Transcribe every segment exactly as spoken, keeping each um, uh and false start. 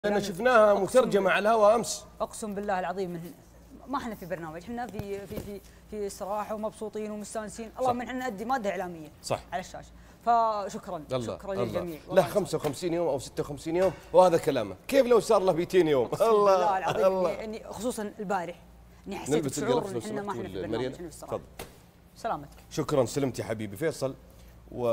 لأن شفناها مترجمة على الهواء أمس. أقسم بالله العظيم من ما احنا في برنامج، احنا في في في في استراحة ومبسوطين ومستانسين، اللهم احنا نأدي مادة إعلامية صح على الشاشة. فشكرا الله شكرا الله. للجميع. له خمسة وخمسين يوم أو ستة وخمسين يوم وهذا كلامه، كيف لو صار له مئتين يوم؟ الله بالله العظيم الله. إني خصوصا البارح إني حسيت بشعور إن احنا ما احنا في برنامج، احنا في استراحة. سلامتك. شكرا سلمت يا حبيبي فيصل. و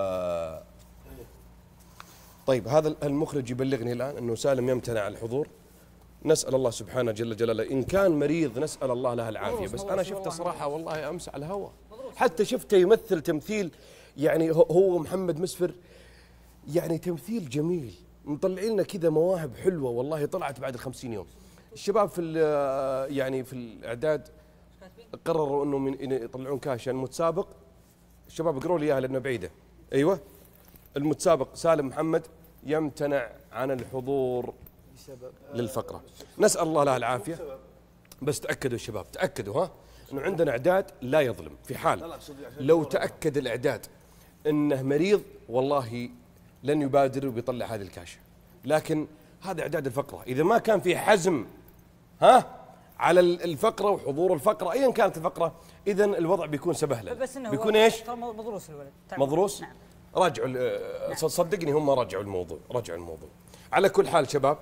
طيب هذا المخرج يبلغني الآن أنه سالم يمتنع عن الحضور. نسأل الله سبحانه جل جلاله إن كان مريض نسأل الله له العافية. بس أنا شفته صراحة والله أمس على الهواء، حتى شفته يمثل تمثيل يعني هو محمد مسفر، يعني تمثيل جميل، مطلعين لنا كذا مواهب حلوة والله طلعت بعد الخمسين يوم. الشباب في يعني في الإعداد قرروا أنه من يطلعون كاشا المتسابق. الشباب اقروا لي إياها لأنها بعيدة. أيوة المتسابق سالم محمد يمتنع عن الحضور للفقرة. نسأل الله له العافية. بس تأكدوا الشباب تأكدوا ها أنه عندنا إعداد لا يظلم. في حال لو تأكد الإعداد أنه مريض والله لن يبادر وبيطلع هذه الكاشة، لكن هذا إعداد الفقرة. إذا ما كان في حزم ها على الفقرة وحضور الفقرة أيا كانت الفقرة، إذا الوضع بيكون سبهلة. بس إنه بيكون إيش؟ مضروس الولد. مضروس؟ نعم. راجعوا نعم. صدقني هم راجعوا الموضوع، راجعوا الموضوع. على كل حال شباب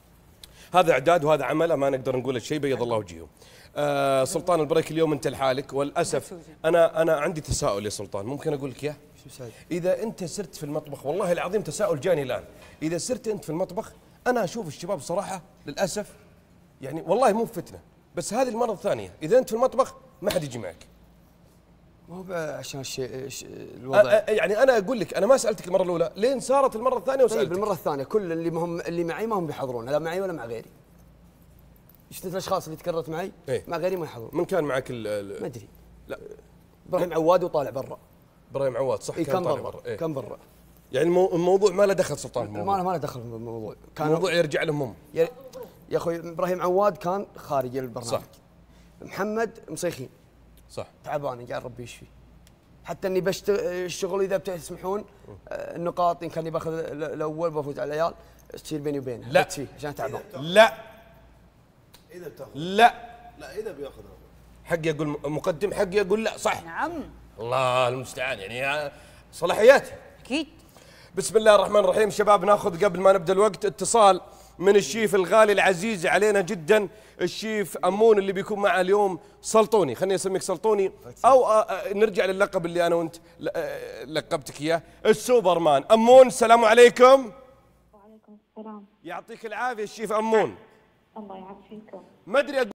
هذا اعداد وهذا عمل ما نقدر نقول شيء، بيض الله وجههم. آه سلطان البريك اليوم انت لحالك والاسف. انا انا عندي تساؤل يا سلطان، ممكن اقول لك اياه؟ اذا انت سرت في المطبخ والله العظيم تساؤل جاني الان، اذا سرت انت في المطبخ انا اشوف الشباب صراحه للاسف يعني والله مو فتنه، بس هذه المره الثانيه اذا انت في المطبخ ما حد يجي معك. مو عشان الشيء الوضع يعني انا اقول لك انا ما سالتك المره الاولى، لين صارت المره الثانيه وسالتك. طيب المره الثانيه كل اللي مهم اللي معي ما هم بيحضرون، لا معي ولا مع غيري. شفت الاشخاص اللي تكررت معي إيه؟ مع غيري ما يحضرون. من كان معك ال ما ادري. لا ابراهيم عواد وطالع برا. ابراهيم عواد صح. إيه كان طالع برا. برا. إيه؟ كان برا. يعني الموضوع ما له دخل سلطان الموضوع. ما ما له دخل بالموضوع. كان الموضوع يرجع لهم هم. يا اخوي ابراهيم عواد كان خارج البرنامج. صح. محمد مصيخين. صح. تعبان قاعد ربي يشفيه. حتى اني بشتغل الشغل اذا بتسمحون النقاط ان كان باخذ الاول بفوز على العيال تصير بيني وبينه. لا فيه عشان تعبان. لا اذا بتاخذ لا لا اذا بياخذ حقي اقول مقدم، حقي اقول لا. صح. نعم الله المستعان يعني صلاحياتي اكيد. بسم الله الرحمن الرحيم. شباب ناخذ قبل ما نبدا الوقت اتصال من الشيف الغالي العزيز علينا جدا، الشيف أمون اللي بيكون معه اليوم سلطوني، خليني اسميك سلطوني او نرجع للقب اللي انا وانت لقبتك اياه السوبرمان. أمون السلام عليكم. وعليكم السلام. يعطيك العافيه الشيف أمون. الله يعافيكم. ما ادري